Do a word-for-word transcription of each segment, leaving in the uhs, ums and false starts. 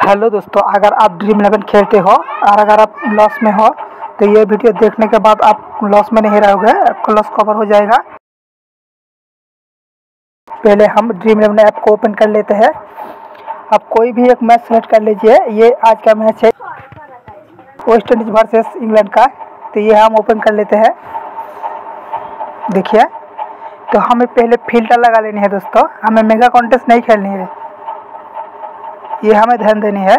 Hello दोस्तों, अगर आप ड्रीम इलेवन खेलते हो और अगर आप लॉस में हो तो ये वीडियो देखने के बाद आप लॉस में नहीं रहोगे, आपका लॉस कवर हो जाएगा। पहले हम ड्रीम इलेवन ऐप को ओपन कर लेते हैं। आप कोई भी एक मैच सेलेक्ट कर लीजिए। ये आज का मैच है वेस्ट इंडीज वर्सेस इंग्लैंड का, तो ये हम ओपन कर लेते हैं। देखिए, तो हमें पहले फिल्टर लगा लेनी है दोस्तों, हमें मेगा कॉन्टेस्ट नहीं खेलनी है, ये हमें ध्यान देनी है।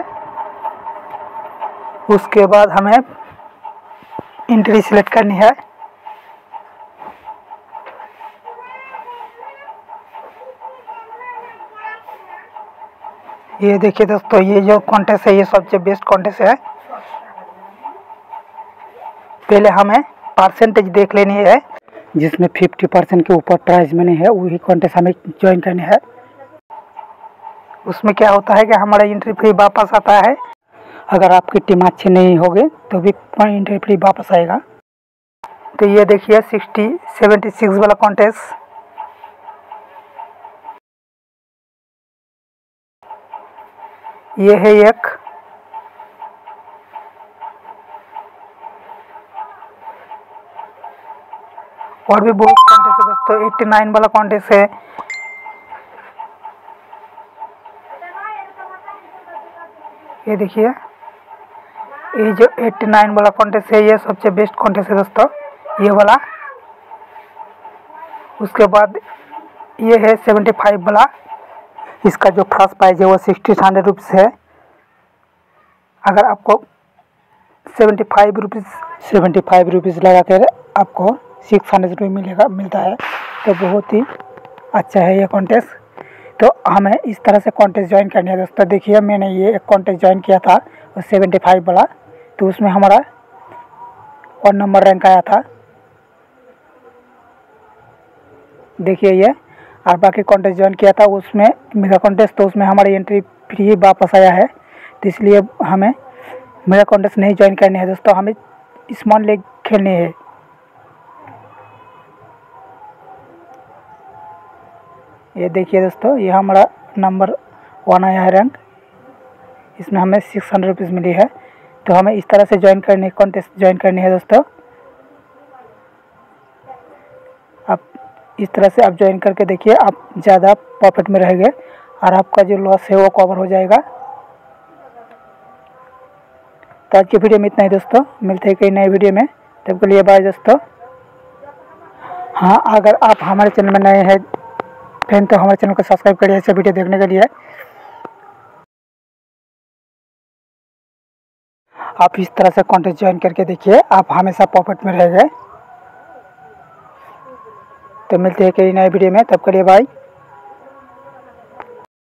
उसके बाद हमें एंट्री सिलेक्ट करनी है। ये देखिए दोस्तों, ये जो कॉन्टेस्ट है ये सबसे बेस्ट कॉन्टेस्ट है। पहले हमें परसेंटेज देख लेनी है, जिसमें फिफ्टी परसेंट के ऊपर प्राइज मनी है, वही कॉन्टेस्ट हमें ज्वाइन करनी है। उसमें क्या होता है कि हमारा एंट्री फ्री वापस आता है। अगर आपकी टीम अच्छी नहीं होगी तो भी एंट्री फ्री वापस आएगा। तो ये देखिए सिक्सटी सेवेंटी सिक्स वाला कॉन्टेस्ट, ये है एक। और भी बहुत कॉन्टेस्ट है दोस्तों, एट्टी नाइन वाला कॉन्टेस्ट है। ये देखिए, ये जो एट्टी नाइन वाला कॉन्टेस्ट है ये सबसे बेस्ट कॉन्टेस्ट है दोस्तों, ये वाला। उसके बाद ये है सेवेंटी फाइव वाला, इसका जो फर्स्ट प्राइस है वो सिक्सटी हंड्रेड रुपीज़ है। अगर आपको seventy five rupees seventy five rupees लगा कर आपको सिक्स हंड्रेड रुपये मिलेगा मिलता है, तो बहुत ही अच्छा है ये कॉन्टेस्ट। तो हमें इस तरह से कॉन्टेस्ट ज्वाइन करनी है दोस्तों। देखिए, मैंने ये एक कॉन्टेस्ट ज्वाइन किया था और सेवेंटी फाइव वाला, तो उसमें हमारा वन नंबर रैंक आया था। देखिए ये, और बाकी कॉन्टेस्ट ज्वाइन किया था उसमें मेगा कॉन्टेस्ट, तो उसमें हमारी एंट्री फ्री वापस आया है। तो इसलिए हमें मेगा कॉन्टेस्ट नहीं ज्वाइन करनी है दोस्तों, हमें स्मॉल लीग खेलनी है। ये देखिए दोस्तों, ये हमारा नंबर वन आया है रैंक, इसमें हमें सिक्स हंड्रेड रुपीज़ मिली है। तो हमें इस तरह से ज्वाइन करनी कॉन्टेस्ट ज्वाइन करनी है दोस्तों। आप इस तरह से आप ज्वाइन करके देखिए, आप ज़्यादा प्रॉफिट में रहेंगे और आपका जो लॉस है वो कवर हो जाएगा। तो आज की वीडियो में इतना ही दोस्तों, मिलते हैं कई नए वीडियो में, तब के लिए बाय दोस्तों। हाँ, अगर आप हमारे चैनल में नए हैं फ्रेंड तो हमारे चैनल को सब्सक्राइब करिए ऐसे वीडियो देखने के लिए। आप इस तरह से कॉन्टेस्ट ज्वाइन करके देखिए, आप हमेशा प्रॉफिट में रहेंगे। तो मिलते हैं कई नए वीडियो में, तब के लिए बाय।